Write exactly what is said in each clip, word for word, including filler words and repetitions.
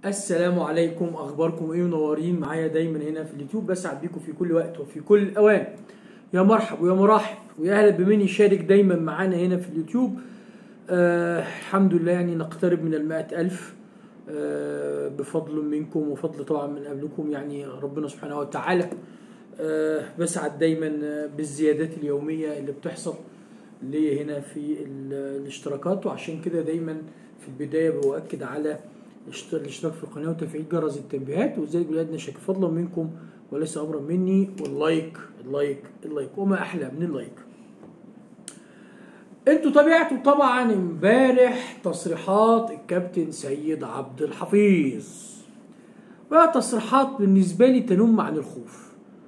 السلام عليكم، اخباركم ايه؟ منورين معايا دايما هنا في اليوتيوب. بسعد بيكم في كل وقت وفي كل الاوان. يا مرحب ويا مراحب ويا اهلا بمن يشارك دايما معانا هنا في اليوتيوب. آه الحمد لله، يعني نقترب من المائة ألف آه بفضل منكم وفضل طبعا من قبلكم، يعني ربنا سبحانه وتعالى. آه بسعد دايما بالزيادات اليومية اللي بتحصل لي هنا في الاشتراكات، وعشان كده دايما في البداية بؤكد على الاشتراك في القناة وتفعيل جرس التنبيهات، وزي بلادنا شكل فضلا منكم وليس امرا مني، واللايك اللايك اللايك وما احلى من اللايك. انتوا تابعتوا طبعا امبارح تصريحات الكابتن سيد عبد الحفيظ، وهي تصريحات بالنسبة لي تنم عن الخوف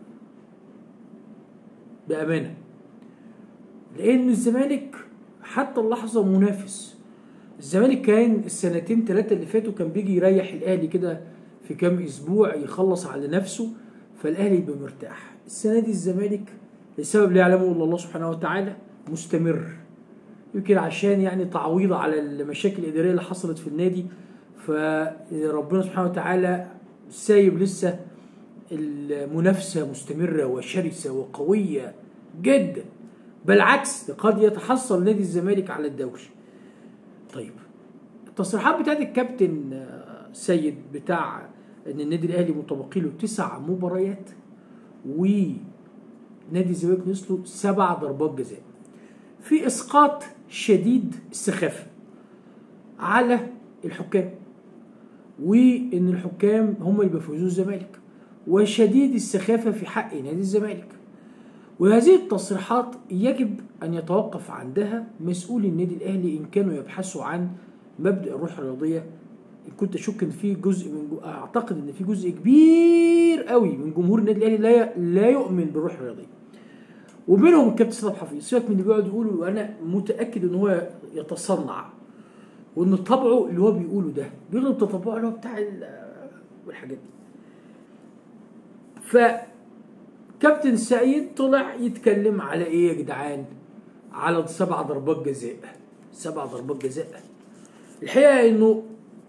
بأمانة، لأن الزمالك حتى اللحظة منافس. الزمالك كان السنتين ثلاثة اللي فاتوا كان بيجي يريح الأهلي كده في كام أسبوع، يخلص على نفسه فالأهلي يبقى مرتاح. السنة دي الزمالك لسبب لا يعلمه إلا الله سبحانه وتعالى مستمر، يمكن عشان يعني تعويض على المشاكل الإدارية اللي حصلت في النادي، فربنا سبحانه وتعالى سايب لسه المنافسة مستمرة وشرسة وقوية جدا، بالعكس قد يتحصل نادي الزمالك على الدوري. طيب، التصريحات بتاعت الكابتن سيد بتاع ان النادي الاهلي متبقي له تسع مباريات ونادي الزمالك نزله سبع ضربات جزاء، في اسقاط شديد السخافه على الحكام، وان الحكام هم اللي بيفوزوا الزمالك، وشديد السخافه في حق نادي الزمالك. وهذه التصريحات يجب أن يتوقف عندها مسؤولي النادي الأهلي إن كانوا يبحثوا عن مبدأ الروح الرياضية. إن كنت أشك إن في جزء من جو... أعتقد إن في جزء كبير قوي من جمهور النادي الأهلي لا لا يؤمن بالروح الرياضية، ومنهم الكابتن سيد عبد الحفيظ. سيبك من اللي بيقعد يقوله، وأنا متأكد إن هو يتصنع، وإن طبعه اللي هو بيقوله ده بيغلب تطبعه اللي هو بتاع والحاجات دي. ف كابتن سيد طلع يتكلم على ايه يا جدعان؟ على سبع ضربات جزاء. سبع ضربات جزاء. الحقيقه انه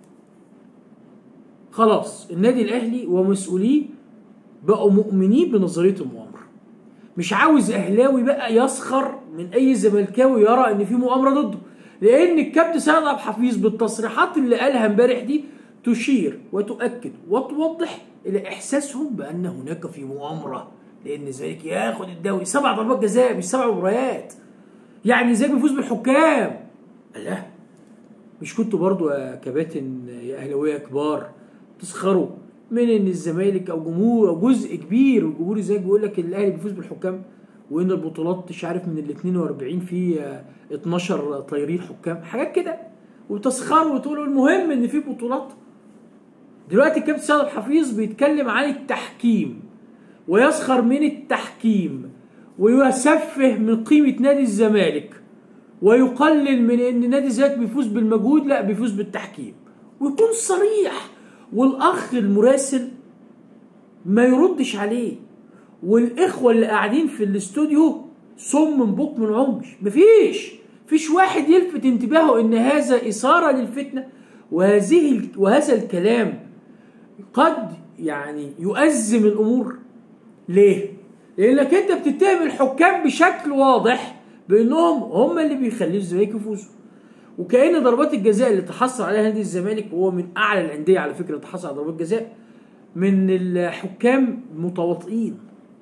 خلاص النادي الاهلي ومسؤوليه بقوا مؤمنين بنظريه المؤامره. مش عاوز اهلاوي بقى يسخر من اي زملكاوي يرى ان في مؤامره ضده، لان الكابتن سيد عبد الحفيظ بالتصريحات اللي قالها امبارح دي تشير وتؤكد وتوضح الى احساسهم بان هناك في مؤامره، لان الزمالك ياخد الدوري سبع ضربات جزاء مش سبع مباريات. يعني ازاي بيفوز بالحكام؟ الله، مش كنتوا برضو يا كباتن يا اهلاويه كبار تسخروا من ان الزمالك او جمهور او جزء كبير من الجمهور ازاي بيقول لك الاهلي بيفوز بالحكام، وان البطولات مش عارف من ال اتنين واربعين في اتناشر طايرين حكام، حاجات كده، وتسخروا وتقولوا المهم ان في بطولات. دلوقتي الكابتن سيد عبد الحفيظ بيتكلم عن التحكيم ويسخر من التحكيم ويسفه من قيمة نادي الزمالك ويقلل من ان نادي الزمالك بيفوز بالمجهود، لا بيفوز بالتحكيم، ويكون صريح، والاخ المراسل ما يردش عليه، والاخوة اللي قاعدين في الاستوديو صم من بق من عمش، مفيش فيش واحد يلفت انتباهه ان هذا اثارة للفتنة. وهذه وهذا الكلام قد يعني يؤزم الامور. ليه؟ لانك انت بتتهم الحكام بشكل واضح بانهم هم اللي بيخلوا الزمالك يفوزوا، وكأن ضربات الجزاء اللي تحصل عليها نادي الزمالك، وهو من اعلى الانديه على فكره تحصل على ضربات جزاء، من الحكام متواطئين.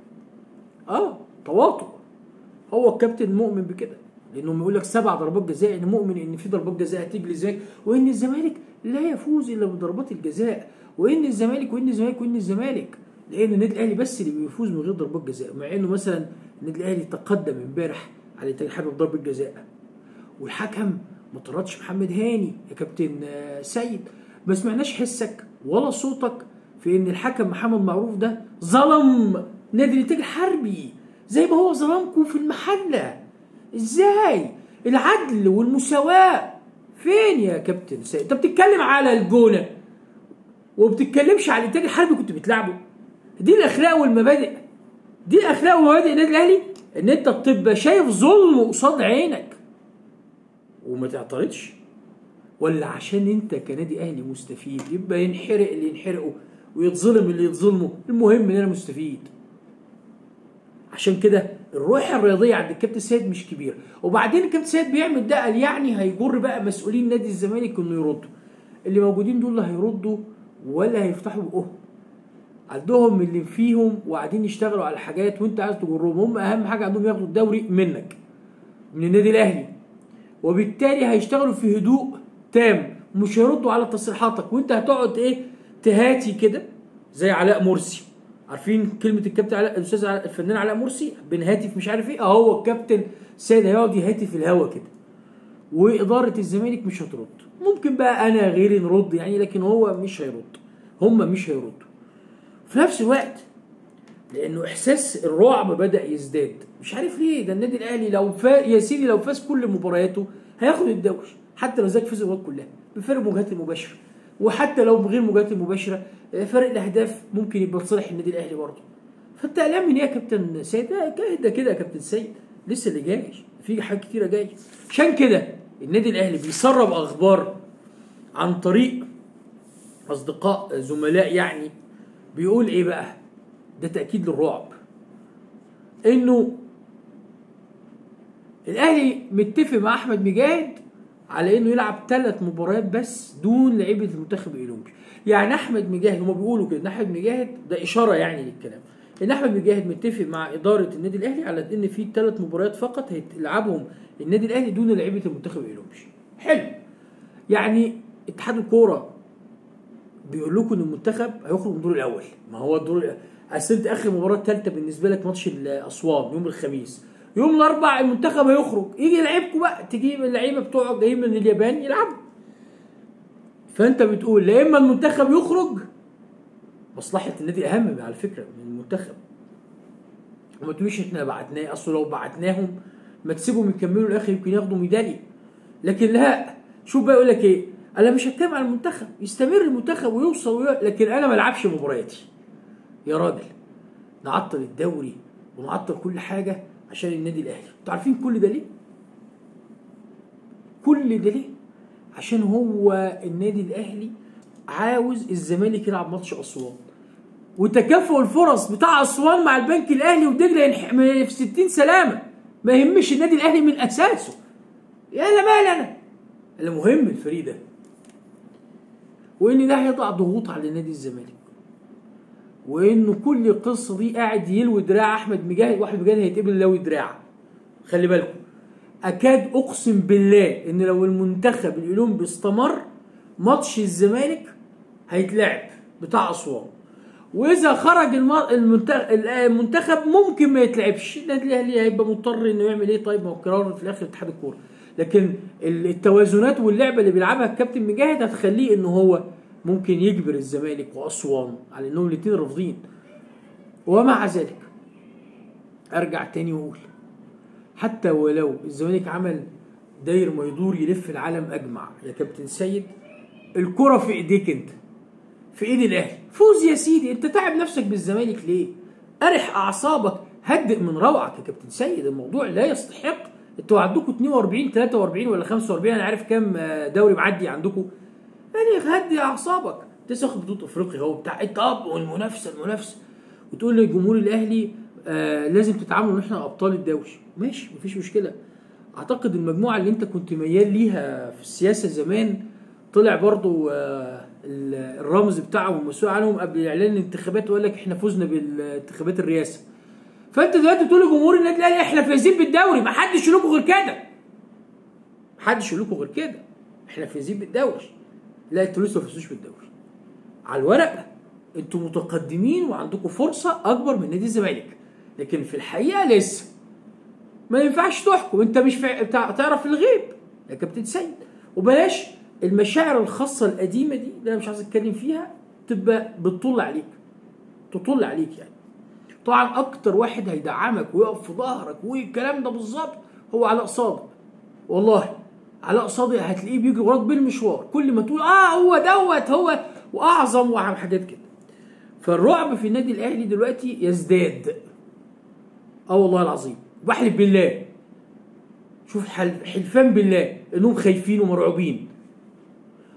اه تواطؤ. هو الكابتن مؤمن بكده، لانه يقول لك سبع ضربات جزاء، يعني مؤمن ان في ضربات جزاء هتيجي للزمالك، وان الزمالك لا يفوز الا بضربات الجزاء، وان الزمالك وان الزمالك وان الزمالك لان النادي الاهلي بس اللي بيفوز من غير ضربات جزاء. مع انه مثلا النادي الاهلي تقدم امبارح على الاتحاد الحربي بضربه جزاء، والحكم ما طردش محمد هاني يا كابتن سيد. ما سمعناش حسك ولا صوتك في ان الحكم محمد معروف ده ظلم نادي الاتحاد الحربي زي ما هو ظلمكم في المحله. ازاي؟ العدل والمساواه فين يا كابتن سيد؟ انت بتتكلم على الجونه وبتتكلمش على الاتحاد الحربي كنت بتلعبه. دي الاخلاق والمبادئ، دي الاخلاق ومبادئ النادي الاهلي، ان انت بتبقى شايف ظلم قصاد عينك وما تعترضش. ولا عشان انت كنادي اهلي مستفيد يبقى ينحرق اللي ينحرقه ويتظلم اللي يتظلمه، المهم ان انا مستفيد. عشان كده الروح الرياضيه عند الكابتن سيد مش كبيره. وبعدين الكابتن سيد بيعمل ده قال يعني هيجر بقى مسؤولين نادي الزمالك انه يردوا. اللي موجودين دول لا هيردوا ولا هيفتحوا بقهم، عندهم اللي فيهم وقاعدين يشتغلوا على حاجات وانت عايز تجرهم. هم اهم حاجه عندهم ياخدوا الدوري منك من النادي الاهلي، وبالتالي هيشتغلوا في هدوء تام، مش هيردوا على تصريحاتك وانت هتقعد ايه تهاتي كده زي علاء مرسي. عارفين كلمه الكابتن علاء الاستاذ الفنان علاء مرسي بنهاتف مش عارف ايه، اهو الكابتن سيد هيقعد يهاتف في الهوا كده، واداره الزمالك مش هترد. ممكن بقى انا غيري نرد يعني، لكن هو مش هيرد، هم مش هيردوا. في نفس الوقت لانه احساس الرعب بدا يزداد، مش عارف ليه. ده النادي الاهلي لو فاز يا سيدي، لو فاز كل مبارياته هياخد الدوري، حتى لو زاد فاز المباريات كلها بفرق المواجهات المباشره، وحتى لو بغير المواجهات المباشره فرق الاهداف ممكن يبقى لصالح النادي الاهلي برضه. فانت قلقان من ايه يا كابتن سيد؟ ده كده يا كابتن سيد لسه اللي جاي، في حاجات كتيره جايه. عشان كده النادي الاهلي بيسرب اخبار عن طريق اصدقاء زملاء يعني، بيقول ايه بقى؟ ده تأكيد للرعب، انه الاهلي متفق مع احمد مجاهد على انه يلعب ثلاث مباريات بس دون لعيبه المنتخب الاولمبي. يعني احمد مجاهد، هم بيقولوا كده ان احمد مجاهد، ده اشاره يعني للكلام، ان احمد مجاهد متفق مع اداره النادي الاهلي على ان في ثلاث مباريات فقط هيلعبهم النادي الاهلي دون لعيبه المنتخب الاولمبي. حلو. يعني اتحاد الكوره بيقول لكم ان المنتخب هيخرج من الدور الاول. ما هو الدور اصل انت اخر مباراه ثالثه بالنسبه لك ماتش الاسوان يوم الخميس، يوم الاربعاء المنتخب هيخرج، يجي يلعبكم بقى، تجيب اللعيبه بتوعك جايين من اليابان يلعبوا. فانت بتقول لا اما المنتخب يخرج، مصلحه النادي اهم على فكره من المنتخب، وما تقوليش احنا بعتناه، اصل لو بعتناهم ما تسيبهم يكملوا الاخر يمكن ياخدوا ميداليه. لكن لا، شوف بقى يقول لك ايه، انا مش هتكلم على المنتخب، يستمر المنتخب ويوصل ويوصل، لكن انا ما العبش مبارياتي يا راجل. نعطل الدوري ونعطل كل حاجه عشان النادي الاهلي. انتوا عارفين كل ده ليه؟ كل ده ليه؟ عشان هو النادي الاهلي عاوز الزمالك يلعب ماتش اسوان، وتكافؤ الفرص بتاع اسوان مع البنك الاهلي ودجله في ستين سلامه، ما يهمش النادي الاهلي من اساسه. يا لا مال انا، المهم الفريق ده، وان ده هيضع ضغوط على نادي الزمالك، وانه كل القصه دي قاعد يلوي دراع احمد مجاهد، واحمد مجاهد هيتقبل لوي دراع. خلي بالكم، اكاد اقسم بالله ان لو المنتخب الاولمبي استمر ماتش الزمالك هيتلعب بتاع اسوان، واذا خرج المنتخب ممكن ما يتلعبش. النادي الاهلي هيبقى مضطر انه يعمل ايه؟ طيب ما هو قرار في الاخر اتحاد الكوره، لكن التوازنات واللعبه اللي بيلعبها الكابتن مجاهد هتخليه انه هو ممكن يجبر الزمالك واسوان على انهم الاثنين رافضين. ومع ذلك ارجع تاني واقول، حتى ولو الزمالك عمل داير ما يدور يلف العالم اجمع يا كابتن سيد، الكره في ايديك انت، في ايد الاهلي. فوز يا سيدي، انت تعب نفسك بالزمالك ليه؟ ارح اعصابك، هدئ من روعك يا كابتن سيد، الموضوع لا يستحق. انتوا عندكم اتنين واربعين تلاتة واربعين ولا خمسة واربعين، انا عارف كام دوري معدي عندكم، يعني هدي اعصابك. لسه واخد بطوله افريقيا اهو بتاع الطب والمنافسه المنافسه، وتقول للجمهور الاهلي آه لازم تتعاملوا ان احنا ابطال الدوري. ماشي، مفيش مشكله. اعتقد المجموعه اللي انت كنت ميال ليها في السياسه زمان طلع برضو آه الرمز بتاعهم المسؤول عنهم قبل اعلان الانتخابات، وقال لك احنا فزنا بالانتخابات الرئاسه. فانت دلوقتي بتقول لجمهور النادي الاهلي احنا فايزين بالدوري، ما حدش يقول لكم غير كده، ما حدش يقول لكم غير كده، احنا فايزين بالدوري. لا، انتوا لسه ما فزتوش بالدوري. على الورق انتوا متقدمين وعندكم فرصه اكبر من نادي الزمالك، لكن في الحقيقه لسه ما ينفعش تحكم، انت مش تعرف الغيب يا كابتن سيد. وبلاش المشاعر الخاصه القديمه دي اللي انا مش عايز اتكلم فيها تبقى بتطل عليك، تطل عليك يعني. طبعا اكتر واحد هيدعمك ويقف في ظهرك والكلام ده بالظبط هو علاء صادق. والله علاء صادق هتلاقيه بيجري وراك بالمشوار، كل ما تقول اه هو دوت هو واعظم وحاجات كده. فالرعب في النادي الاهلي دلوقتي يزداد، اه والله العظيم، بحلف بالله، شوف حلفان بالله انهم خايفين ومرعوبين.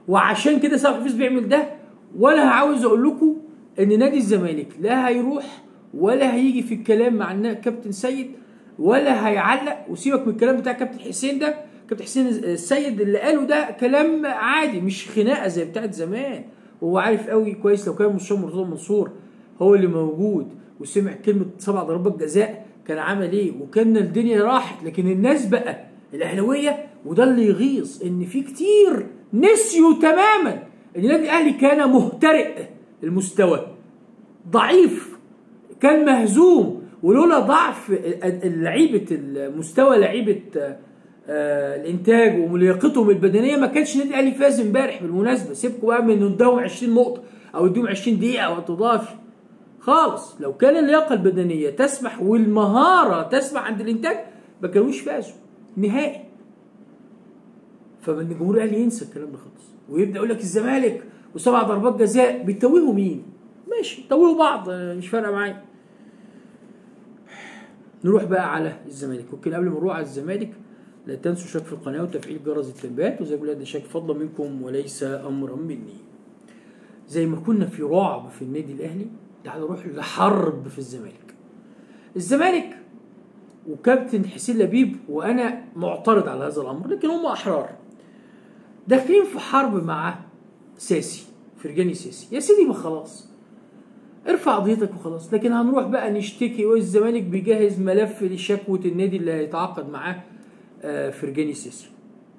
وعشان كده سعد حفيظ بيعمل ده. ولا عاوز اقول لكم ان نادي الزمالك لا هيروح ولا هيجي في الكلام مع كابتن سيد ولا هيعلق. وسيبك من الكلام بتاع كابتن حسين ده، كابتن حسين السيد اللي قاله ده كلام عادي مش خناقه زي بتاعت زمان. وهو عارف قوي كويس لو كان مستشار مرتضى منصور هو اللي موجود وسمع كلمه سبع ضربات جزاء كان عمل ايه وكان الدنيا راحت. لكن الناس بقى الاهلاويه وده اللي يغيظ ان في كتير نسيوا تماما ان النادي الاهلي كان مهترئ المستوى، ضعيف، كان مهزوم. ولولا ضعف لعيبه المستوى، لعيبه الانتاج وملياقتهم البدنيه، ما كانش النادي الاهلي فاز امبارح. بالمناسبه سيبكم بقى من اداهم عشرين نقطه او اديهم عشرين دقيقه وقت اضافي خالص. لو كان اللياقه البدنيه تسمح والمهاره تسمح عند الانتاج ما كانوش فازوا نهائي. فمن الجمهور الاهلي ينسى الكلام ده خالص ويبدا يقول لك الزمالك وسبع ضربات جزاء. بيتوهوا مين؟ ماشي توهوا بعض مش فارقه معايا. نروح بقى على الزمالك. ممكن قبل ما نروح على الزمالك لا تنسوا الاشتراك في القناه وتفعيل جرس التنبيهات. وزي ما بقول ده شيء فضلا منكم وليس امرا مني. زي ما كنا في رعب في النادي الاهلي تعالوا نروح لحرب في الزمالك. الزمالك وكابتن حسين لبيب وانا معترض على هذا الامر لكن هم احرار داخلين في حرب مع ساسي فرجاني ساسي. يا سيدي ما خلاص ارفع قضيتك وخلاص. لكن هنروح بقى نشتكي والزمالك بيجهز ملف لشكوى النادي اللي هيتعاقد معاه فرجاني ساسي.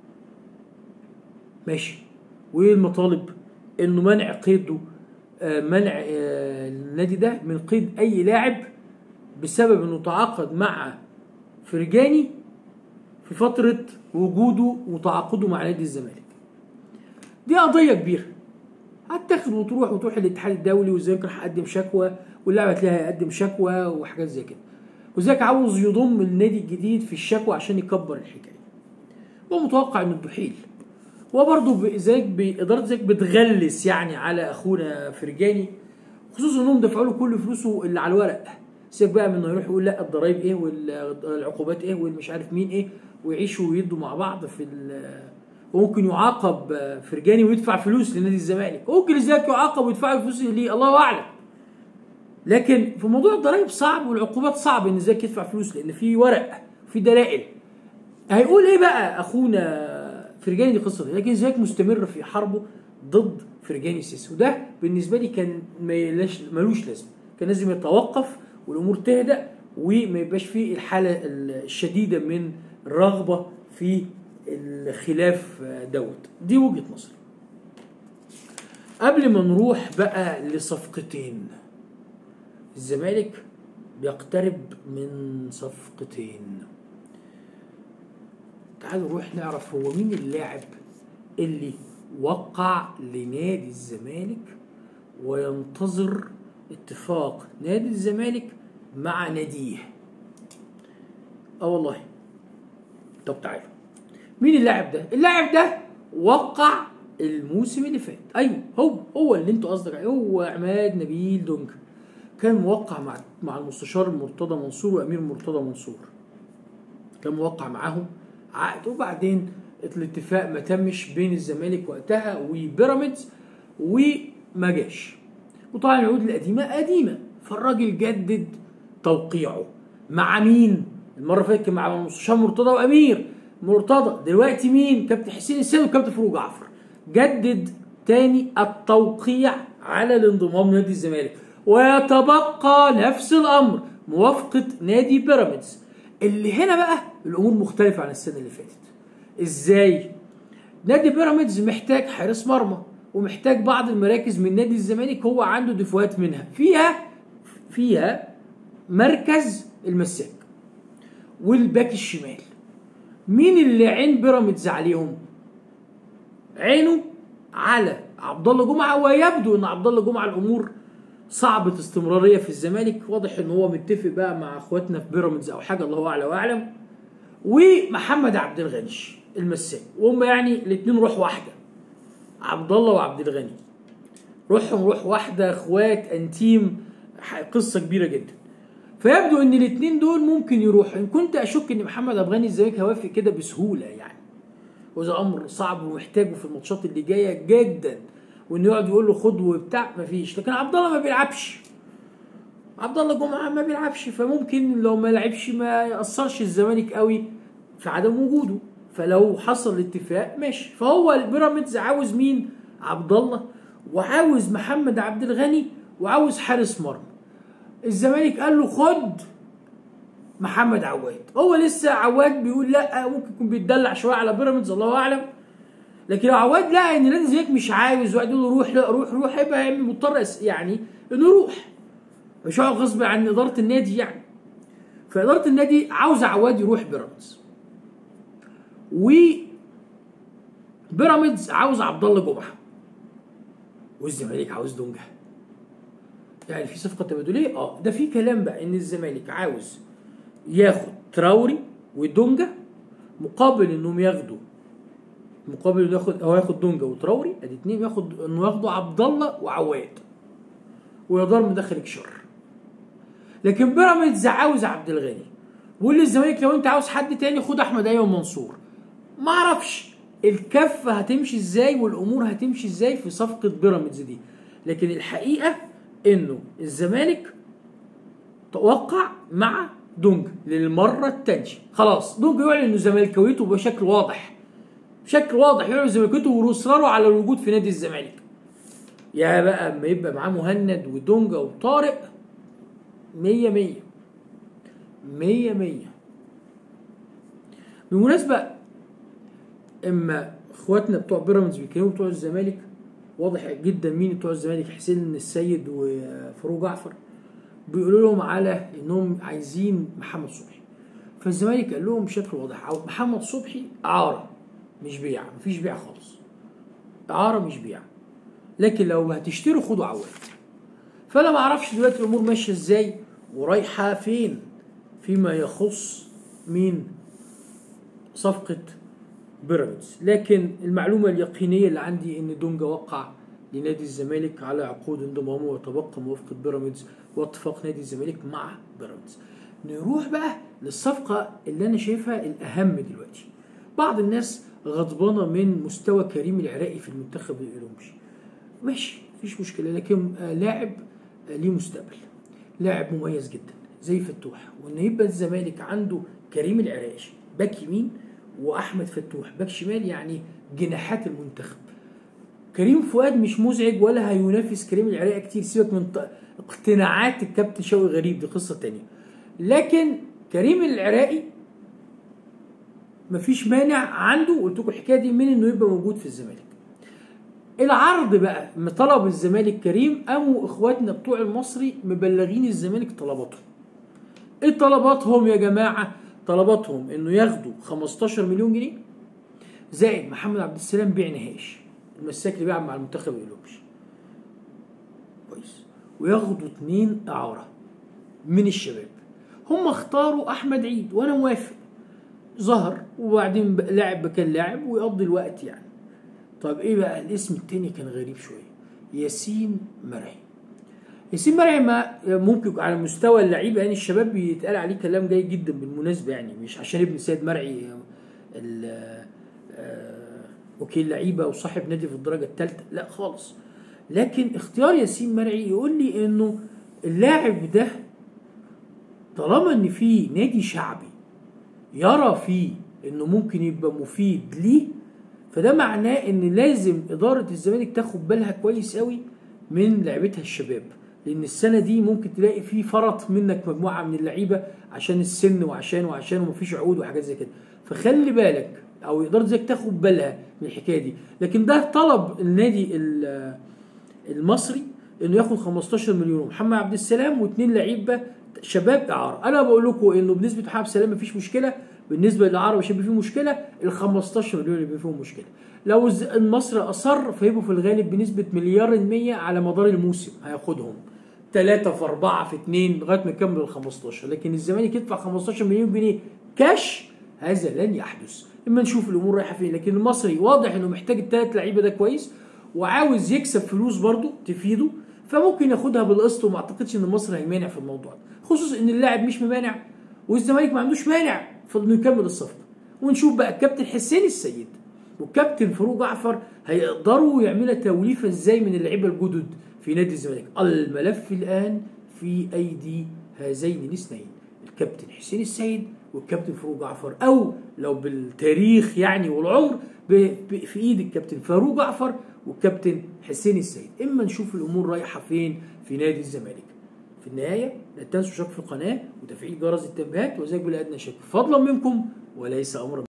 ماشي. وايه المطالب؟ انه منع قيده، منع النادي ده من قيد اي لاعب بسبب انه تعاقد مع فرجاني في فترة وجوده وتعاقده مع نادي الزمالك. دي قضية كبيرة هتاخد وتروح وتروح الاتحاد الدولي والزمالك راح يقدم شكوى واللاعب هتلاقيها هيقدم شكوى وحاجات زي كده. وزيك عاوز يضم النادي الجديد في الشكوى عشان يكبر الحكاية. ومتوقع انه بحيل. وبرضه زيك بإدارة زيك بتغلس يعني على اخونا فرجاني خصوصا انهم دفعوا له كل فلوسه اللي على الورق. سيبك بقى من انه يروح يقول لا الضرايب ايه والعقوبات ايه والمش عارف مين ايه ويعيشوا ويدوا مع بعض في وممكن يعاقب فرجاني ويدفع فلوس لنادي الزمالك. ممكن ازاي يعاقب ويدفع الفلوس ليه الله اعلم. لكن في موضوع الضرايب صعب والعقوبات صعب ان ازاي يدفع فلوس لان في ورق في دلائل. هيقول ايه بقى اخونا فرجاني؟ دي قصه دي. لكن ازاي مستمر في حربه ضد فرجاني سيسي وده بالنسبه لي كان ملوش لازمه. كان لازم يتوقف والامور تهدأ وما يبقاش فيه الحاله الشديده من الرغبه في الخلاف دوت. دي وجهه نظري. قبل ما نروح بقى لصفقتين، الزمالك بيقترب من صفقتين. تعالوا نروح نعرف هو مين اللاعب اللي وقع لنادي الزمالك وينتظر اتفاق نادي الزمالك مع ناديه. اه والله. طب تعالوا مين اللاعب ده؟ اللاعب ده وقع الموسم اللي فات. ايوه هو هو اللي انتوا قصدك عليه، هو عماد نبيل دونجا. كان موقع مع مع المستشار مرتضى منصور وامير مرتضى منصور. كان موقع معاهم عقد وبعدين الاتفاق ما تمش بين الزمالك وقتها وبيراميدز وما جاش. وطبعا العقود القديمه قديمه فالراجل جدد توقيعه مع مين؟ المره اللي فاتت كان مع المستشار مرتضى وامير مرتضى. دلوقتي مين؟ كابتن حسين السيد وكابتن فاروق جعفر. جدد تاني التوقيع على الانضمام لنادي الزمالك ويتبقى نفس الامر موافقه نادي بيراميدز. اللي هنا بقى الامور مختلفه عن السنه اللي فاتت. ازاي؟ نادي بيراميدز محتاج حارس مرمى ومحتاج بعض المراكز من نادي الزمالك هو عنده دفوات منها فيها فيها مركز المساك والباك الشمال. مين اللي عين بيراميدز عليهم؟ عينه على عبد الله جمعه. ويبدو ان عبد الله جمعه الامور صعبه استمراريه في الزمالك. واضح ان هو متفق بقى مع اخواتنا في بيراميدز او حاجه الله اعلى واعلم. ومحمد عبد الغني المساك وهم يعني الاثنين روح واحده. عبد الله وعبد الغني روحهم روح واحده اخوات انتيم قصه كبيره جدا. فيبدو ان الاثنين دول ممكن يروحوا. ان كنت اشك ان محمد عبد الغني الزمالك هيوافق كده بسهوله يعني. وده امر صعب ومحتاجه في الماتشات اللي جايه جدا، وانه يقعد يقول له خد وبتاع مفيش. لكن عبد الله ما بيلعبش، عبد الله جمعه ما بيلعبش، فممكن لو ما لعبش ما ياثرش الزمالك قوي في عدم وجوده. فلو حصل الاتفاق ماشي. فهو البيراميدز عاوز مين؟ عبد الله، وعاوز محمد عبد الغني، وعاوز حارس مرمى. الزمالك قال له خد محمد عواد. هو لسه عواد بيقول لا، ممكن يكون بيتدلع شويه على بيراميدز الله اعلم. لكن لو عواد لقى ان نادي الزمالك مش عاوز وقعد يقول له روح لا روح روح، هيبقى مضطر يعني انه يروح، مش هو غصب عن اداره النادي يعني. فاداره النادي عاوزه عواد يروح بيراميدز، و بيراميدز عاوز عبد الله جمعه، والزمالك عاوز دونجا. يعني في صفقه تبادليه. اه ده في كلام بقى ان الزمالك عاوز ياخد تراوري ودونجا مقابل انهم ياخدوا، مقابل انه ياخد هو ياخد دونجا وتراوري ادي اتنين، ياخد انه ياخدوا عبد الله وعواد ويدار مدخلك شر. لكن بيراميدز عاوز عبد الغني، بيقول للزمالك لو انت عاوز حد تاني خد احمد ايمن منصور. ما اعرفش الكفه هتمشي ازاي والامور هتمشي ازاي في صفقه بيراميدز دي. لكن الحقيقه انه الزمالك توقع مع دونجا للمره الثانيه. خلاص دونجا يعلن انه زملكاويته بشكل واضح، بشكل واضح يعلن زملكاويته واصراره على الوجود في نادي الزمالك. يا بقى اما يبقى معاه مهند ودونجا وطارق مية مية مية مية. بالمناسبة اما اخواتنا بتوع بيراميدز بيكلموا بتوع الزمالك واضح جدا مين بتوع الزمالك، حسين السيد وفاروق جعفر، بيقولوا لهم على انهم عايزين محمد صبحي. فالزمالك قال لهم بشكل واضح محمد صبحي اعاره مش بيع، مفيش بيع خالص، اعاره مش بيع، لكن لو هتشتروا خدوا عواد. فانا ما اعرفش دلوقتي الامور ماشيه ازاي ورايحه فين فيما يخص مين صفقه بيراميدز. لكن المعلومه اليقينيه اللي عندي ان دونجا وقع لنادي الزمالك على عقود انضمامه وتبقى موافقه بيراميدز واتفاق نادي الزمالك مع بيراميدز. نروح بقى للصفقه اللي انا شايفها الاهم دلوقتي. بعض الناس غضبانه من مستوى كريم العراقي في المنتخب الاولمبي، ماشي مفيش مشكله، لكن لاعب ليه مستقبل، لاعب مميز جدا زي فتوح. وان يبقى الزمالك عنده كريم العراقي باك يمين واحمد فتوح باك شمال، يعني جناحات المنتخب. كريم فؤاد مش مزعج ولا هينافس كريم العراقي كتير، سيبك من اقتناعات الكابتن شوقي غريب دي قصه تانية. لكن كريم العراقي مفيش مانع عنده، قلت لكم الحكايه دي، من انه يبقى موجود في الزمالك. العرض بقى طلب الزمالك كريم، قاموا اخواتنا بتوع المصري مبلغين الزمالك طلباتهم. ايه طلباتهم يا جماعه؟ طلباتهم انه ياخدوا خمستاشر مليون جنيه زائد محمد عبد السلام بيع نهائش، المساك اللي بيلعب مع المنتخب الاولمبي كويس، وياخدوا اتنين اعاره من الشباب. هم اختاروا احمد عيد وانا موافق، ظهر وبعدين لاعب مكان لاعب ويقضي الوقت يعني. طب ايه بقى الاسم التاني؟ كان غريب شويه، ياسين مرعي. ياسين مرعي ما ممكن على مستوى اللعيبه يعني الشباب بيتقال عليه كلام جيد جدا بالمناسبه، يعني مش عشان ابن سيد مرعي وكيل لعيبه وصاحب نادي في الدرجه الثالثه، لا خالص. لكن اختيار ياسين مرعي يقول لي انه اللاعب ده طالما ان في نادي شعبي يرى فيه انه ممكن يبقى مفيد ليه، فده معناه ان لازم اداره الزمالك تاخد بالها كويس قوي من لعبتها الشباب، لان السنه دي ممكن تلاقي فيه فرط منك مجموعه من اللعيبه عشان السن وعشان وعشان ومفيش عقود وحاجات زي كده. فخلي بالك او اداره الزمالك تاخد بالها من الحكايه دي. لكن ده طلب النادي المصري انه ياخد خمستاشر مليون محمد عبد السلام واثنين لعيبه شباب اعاره. انا بقول لكم انه بالنسبه لمحمد عبد السلام مفيش مشكله، بالنسبه للاعاره مش هيبقى فيه مشكله، ال خمستاشر مليون اللي بيبقى فيهم مشكله. لو مصر اصر فيبقوا في الغالب بنسبه مليار المية على مدار الموسم هياخدهم ثلاثة في أربعة في اثنين لغايه ما يكمل ال خمستاشر. لكن الزمالك يدفع خمستاشر مليون جنيه كاش، هذا لن يحدث. اما نشوف الامور رايحه فين. لكن المصري واضح انه محتاج الثلاث لعيبه ده كويس، وعاوز يكسب فلوس برضه تفيده، فممكن ياخدها بالقسط. وما اعتقدش ان المصري هيمانع في الموضوع ده، خصوصا ان اللاعب مش ممانع والزمالك ما عندوش مانع في انه يكمل الصفقه. ونشوف بقى الكابتن حسين السيد والكابتن فاروق جعفر هيقدروا يعملوا توليفه ازاي من اللعيبه الجدد في نادي الزمالك. الملف الان في ايدي هذين الاثنين، الكابتن حسين السيد والكابتن فاروق جعفر، او لو بالتاريخ يعني والعمر في ايد الكابتن فاروق جعفر والكابتن حسين السيد. اما نشوف الامور رايحه فين في نادي الزمالك. في النهايه لا تنسوا الاشتراك في القناه وتفعيل جرس التنبيهات، وذلك بلا ادنى شك فضلا منكم وليس امرا.